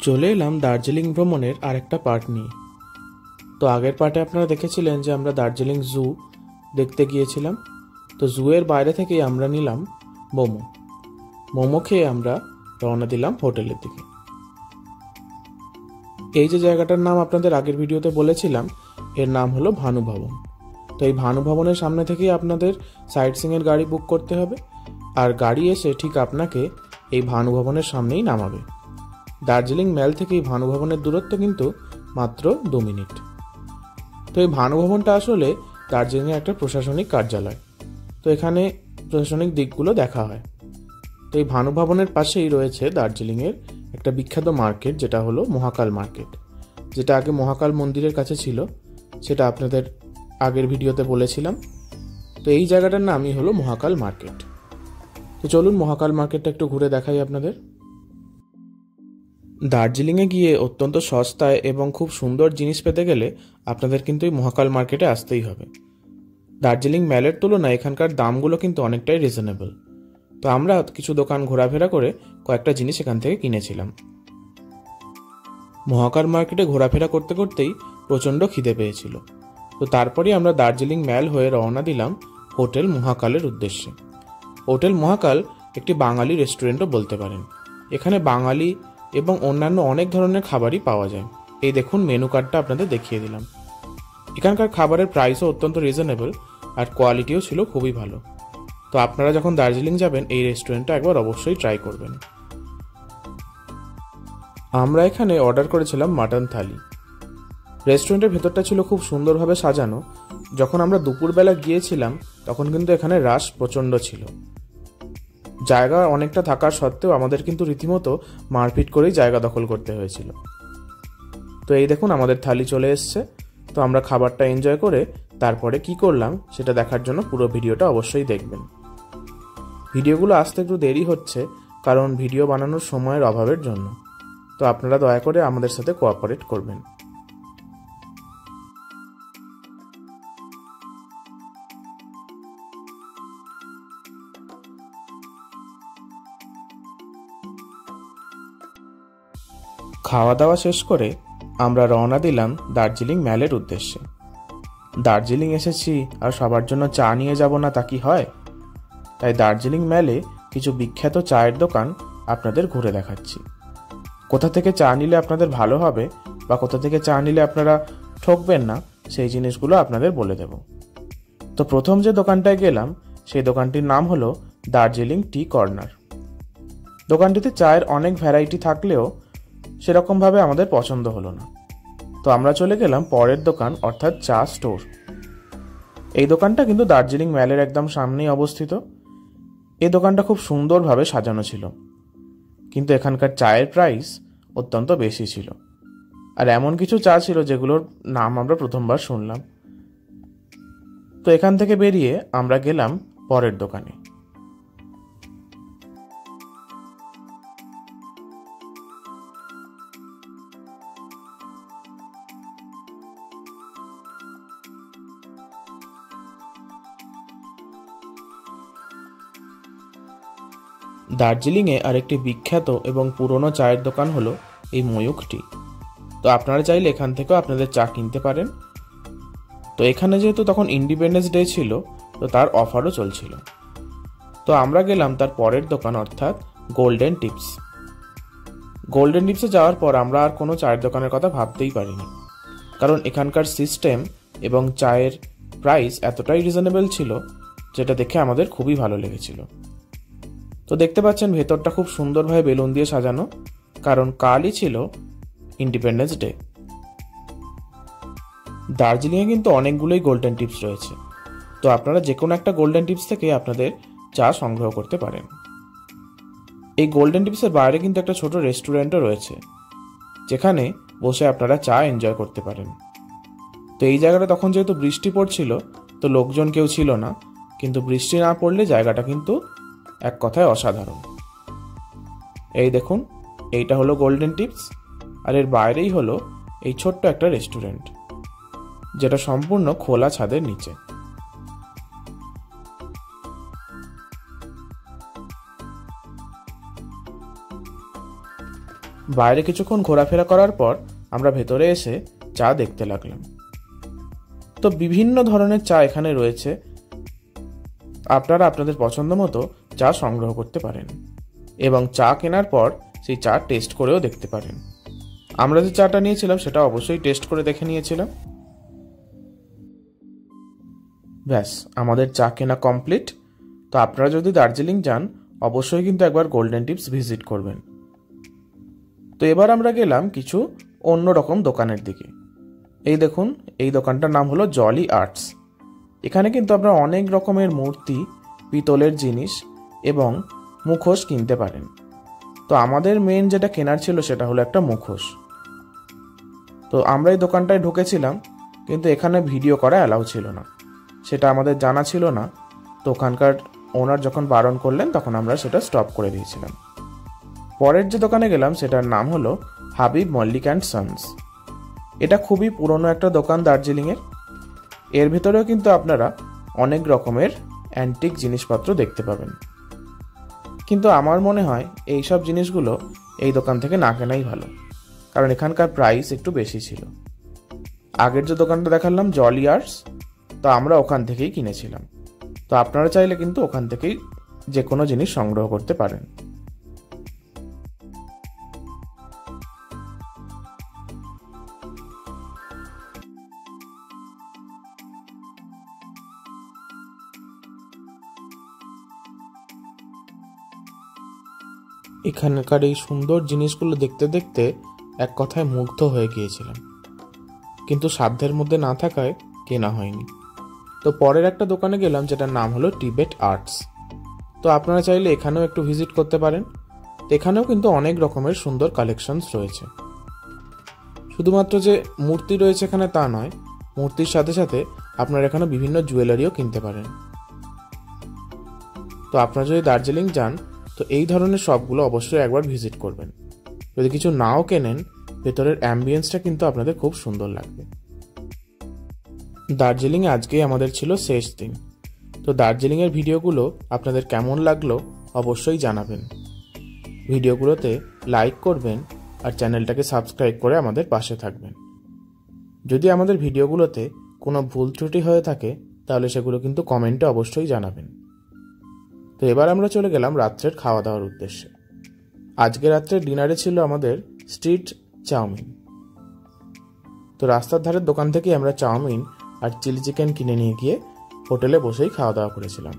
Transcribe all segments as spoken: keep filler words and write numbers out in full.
চলে এলাম দার্জিলিং ভ্রমণের আরেকটা পার্ট নিয়ে। তো আগের পার্টে আপনারা দেখেছিলেন যে আমরা দার্জিলিং জু দেখতে গিয়েছিলাম। তো জু এর বাইরে থেকেই আমরা নিলাম মোমো মোমো খেয়ে আমরা রওনা দিলাম হোটেলের দিকে। এই যে জায়গাটার নাম আপনাদের আগের ভিডিওতে বলেছিলাম, এর নাম হলো ভানু ভবন। তো এই ভানু ভবনের সামনে থেকেই আপনাদের সাইট সিং এর গাড়ি বুক করতে হবে, আর গাড়ি এসে ঠিক আপনাকে এই ভানু ভবনের সামনেই নামাবে। দার্জিলিং মেল থেকে এই ভানু ভবনের দূরত্ব কিন্তু মাত্র দু মিনিট। তো এই ভানু ভবনটা আসলে দার্জিলিংয়ের একটা প্রশাসনিক কার্যালয়। তো এখানে প্রশাসনিক দিকগুলো দেখা হয়। তো এই ভানু ভবনের পাশেই রয়েছে দার্জিলিংয়ের একটা বিখ্যাত মার্কেট, যেটা হলো মহাকাল মার্কেট, যেটা আগে মহাকাল মন্দিরের কাছে ছিল, সেটা আপনাদের আগের ভিডিওতে বলেছিলাম। তো এই জায়গাটার নামই হলো মহাকাল মার্কেট। তো চলুন মহাকাল মার্কেটটা একটু ঘুরে দেখাই আপনাদের। দার্জিলিংয়ে গিয়ে অত্যন্ত সস্তায় এবং খুব সুন্দর জিনিস পেতে গেলে আপনাদের কিন্তু এই মহাকাল মার্কেটে আসতেই হবে। দার্জিলিং মেলের তুলনায় এখানকার দামগুলো কিন্তু অনেকটাই রিজনেবল। তো আমরা কিছু দোকান ঘোরাফেরা করে কয়েকটা জিনিস এখান থেকে কিনেছিলাম। মহাকাল মার্কেটে ঘোরাফেরা করতে করতেই প্রচণ্ড খিদে পেয়েছিল। তো তারপরেই আমরা দার্জিলিং মেল হয়ে রওনা দিলাম হোটেল মহাকালের উদ্দেশ্যে। হোটেল মহাকাল একটি বাঙালি রেস্টুরেন্টও বলতে পারেন। এখানে বাঙালি এবং অন্যান্য অনেক ধরনের খাবারই পাওয়া যায়। এই দেখুন মেনু কার্ডটা আপনাদের দেখিয়ে দিলাম। এখানকার খাবারের প্রাইসও অত্যন্ত রিজনেবল আর কোয়ালিটিও ছিল খুবই ভালো। তো আপনারা যখন দার্জিলিং যাবেন এই রেস্টুরেন্টটা একবার অবশ্যই ট্রাই করবেন। আমরা এখানে অর্ডার করেছিলাম মাটন থালি। রেস্টুরেন্টের ভেতরটা ছিল খুব সুন্দরভাবে সাজানো। যখন আমরা দুপুরবেলা গিয়েছিলাম তখন কিন্তু এখানে রাশ প্রচণ্ড ছিল। জায়গা অনেকটা থাকার সত্ত্বেও আমাদের কিন্তু রীতিমতো মারপিট করেই জায়গা দখল করতে হয়েছিল। তো এই দেখুন আমাদের থালি চলে এসছে। তো আমরা খাবারটা এনজয় করে তারপরে কি করলাম সেটা দেখার জন্য পুরো ভিডিওটা অবশ্যই দেখবেন। ভিডিওগুলো আসতে একটু দেরি হচ্ছে কারণ ভিডিও বানানোর সময়ের অভাবের জন্য। তো আপনারা দয়া করে আমাদের সাথে কোঅপারেট করবেন। খাওয়া দাওয়া শেষ করে আমরা রওনা দিলাম দার্জিলিং মেলের উদ্দেশ্যে। দার্জিলিং এসেছি আর সবার জন্য চা নিয়ে যাব না তা কি হয়? তাই দার্জিলিং মেলে কিছু বিখ্যাত চায়ের দোকান আপনাদের ঘুরে দেখাচ্ছি। কোথা থেকে চা নিলে আপনাদের ভালো হবে বা কোথা থেকে চা নিলে আপনারা ঠকবেন না সেই জিনিসগুলো আপনাদের বলে দেব। তো প্রথম যে দোকানটায় গেলাম সেই দোকানটির নাম হলো দার্জিলিং টি কর্নার। দোকানটিতে চায়ের অনেক ভ্যারাইটি থাকলেও সেরকমভাবে আমাদের পছন্দ হলো না। তো আমরা চলে গেলাম পরের দোকান, অর্থাৎ চা স্টোর। এই দোকানটা কিন্তু দার্জিলিং মেলের একদম সামনেই অবস্থিত। এই দোকানটা খুব সুন্দরভাবে সাজানো ছিল, কিন্তু এখানকার চায়ের প্রাইস অত্যন্ত বেশি ছিল। আর এমন কিছু চা ছিল যেগুলোর নাম আমরা প্রথমবার শুনলাম। তো এখান থেকে বেরিয়ে আমরা গেলাম পরের দোকানে। দার্জিলিংয়ে আরেকটি বিখ্যাত এবং পুরনো চায়ের দোকান হলো এই ময়ূখ টি। তো আপনারা চাইলে এখান থেকেও আপনাদের চা কিনতে পারেন। তো এখানে যেহেতু তখন ইন্ডিপেন্ডেন্স ডে ছিল, তো তার অফারও চলছিল। তো আমরা গেলাম তার পরের দোকান, অর্থাৎ গোল্ডেন টিপস। গোল্ডেন টিপসে যাওয়ার পর আমরা আর কোনো চায়ের দোকানের কথা ভাবতেই পারিনি, কারণ এখানকার সিস্টেম এবং চায়ের প্রাইস এতটাই রিজনেবল ছিল যেটা দেখে আমাদের খুবই ভালো লেগেছিল। তো দেখতে পাচ্ছেন ভেতরটা খুব সুন্দরভাবে বেলুন দিয়ে সাজানো, কারণ কালই ছিল ইন্ডিপেন্ডেন্স ডে। দার্জিলিংয়ে কিন্তু অনেকগুলোই গোল্ডেন টিপস রয়েছে। তো আপনারা যে কোনো একটা গোল্ডেন টিপস থেকে আপনাদের চা সংগ্রহ করতে পারেন। এই গোল্ডেন টিপসের বাইরে কিন্তু একটা ছোট রেস্টুরেন্টও রয়েছে, যেখানে বসে আপনারা চা এনজয় করতে পারেন। তো এই জায়গাটা তখন যেহেতু বৃষ্টি পড়ছিল, তো লোকজন কেউ ছিল না, কিন্তু বৃষ্টি না পড়লে জায়গাটা কিন্তু এক কথায় অসাধারণ। এই দেখুন, এইটা হলো গোল্ডেন টিপস, আর এর বাইরেই হলো এই ছোট্ট একটা রেস্টুরেন্ট, যেটা সম্পূর্ণ খোলা ছাদের নিচে। বাইরে কিছুক্ষণ ঘোরাফেরা করার পর আমরা ভেতরে এসে চা দেখতে লাগলাম। তো বিভিন্ন ধরনের চা এখানে রয়েছে, আপনারা আপনাদের পছন্দ মতো চা সংগ্রহ করতে পারেন এবং চা কেনার পর সেই চা টেস্ট করেও দেখতে পারেন। আমরা যে চাটা নিয়েছিলাম সেটা অবশ্যই টেস্ট করে দেখে নিয়েছিলাম। ব্যাস, আমাদের চা কেনা কমপ্লিট। তো আপনারা যদি দার্জিলিং যান অবশ্যই কিন্তু একবার গোল্ডেন টিপস ভিজিট করবেন। তো এবার আমরা গেলাম কিছু অন্য রকম দোকানের দিকে। এই দেখুন, এই দোকানটার নাম হলো জলি আর্টস। এখানে কিন্তু আপনারা অনেক রকমের মূর্তি, পিতলের জিনিস এবং মুখোশ কিনতে পারেন। তো আমাদের মেন যেটা কেনার ছিল সেটা হলো একটা মুখোশ। তো আমরা এই দোকানটায় ঢুকেছিলাম, কিন্তু এখানে ভিডিও করা অ্যালাউ ছিল না, সেটা আমাদের জানা ছিল না। তো ওখানকার ওনার যখন বারণ করলেন তখন আমরা সেটা স্টপ করে দিয়েছিলাম। পরের যে দোকানে গেলাম সেটার নাম হলো হাবিব মল্লিক অ্যান্ড সন্স। এটা খুবই পুরনো একটা দোকান দার্জিলিংয়ের। এর ভেতরেও কিন্তু আপনারা অনেক রকমের অ্যান্টিক জিনিসপত্র দেখতে পাবেন, কিন্তু আমার মনে হয় এই সব জিনিসগুলো এই দোকান থেকে না কেনাই ভালো, কারণ এখানকার প্রাইস একটু বেশি ছিল। আগের যে দোকানটা দেখালাম জলি আর্টস, তো আমরা ওখান থেকেই কিনেছিলাম। তো আপনারা চাইলে কিন্তু ওখান থেকেই যে কোনো জিনিস সংগ্রহ করতে পারেন। এখানকার এই সুন্দর জিনিসগুলো দেখতে দেখতে এক কথায় মুগ্ধ হয়ে গিয়েছিলাম, কিন্তু সাধ্যের মধ্যে না থাকায় কেনা হয়নি। তো পরের একটা দোকানে গেলাম যেটার নাম হলো টিবেট আর্টস। তো আপনারা চাইলে এখানেও একটু ভিজিট করতে পারেন। এখানেও কিন্তু অনেক রকমের সুন্দর কালেকশনস রয়েছে। শুধুমাত্র যে মূর্তি রয়েছে এখানে তা নয়, মূর্তির সাথে সাথে আপনারা এখানে বিভিন্ন জুয়েলারিও কিনতে পারেন। তো আপনারা যদি দার্জিলিং যান তো এই ধরনের শপগুলো অবশ্যই একবার ভিজিট করবেন। যদি কিছু নাও কেনেন, ভেতরের অ্যাম্বিয়েন্সটা কিন্তু আপনাদের খুব সুন্দর লাগবে। দার্জিলিং আজকেই আমাদের ছিল শেষ দিন। তো দার্জিলিংয়ের ভিডিওগুলো আপনাদের কেমন লাগলো অবশ্যই জানাবেন। ভিডিওগুলোতে লাইক করবেন আর চ্যানেলটাকে সাবস্ক্রাইব করে আমাদের পাশে থাকবেন। যদি আমাদের ভিডিওগুলোতে কোনো ভুল ত্রুটি হয়ে থাকে তাহলে সেগুলো কিন্তু কমেন্টে অবশ্যই জানাবেন। তো এবার আমরা চলে গেলাম রাত্রের খাওয়া দাওয়ার উদ্দেশ্যে। আজকে রাত্রে ডিনারে ছিল আমাদের স্ট্রিট চাউমিন। তো রাস্তার ধারের দোকান থেকে আমরা চাউমিন আর চিলি চিকেন কিনে নিয়ে গিয়ে হোটেলে বসেই খাওয়া দাওয়া করেছিলাম।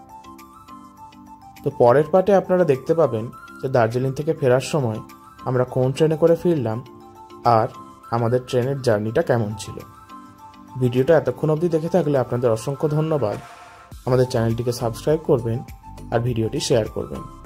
তো পরের পার্টে আপনারা দেখতে পাবেন যে দার্জিলিং থেকে ফেরার সময় আমরা কোন ট্রেনে করে ফিরলাম আর আমাদের ট্রেনের জার্নিটা কেমন ছিল। ভিডিওটা এতক্ষণ অবধি দেখে থাকলে আপনাদের অসংখ্য ধন্যবাদ। আমাদের চ্যানেলটিকে সাবস্ক্রাইব করবেন আর ভিডিওটি শেয়ার করবেন।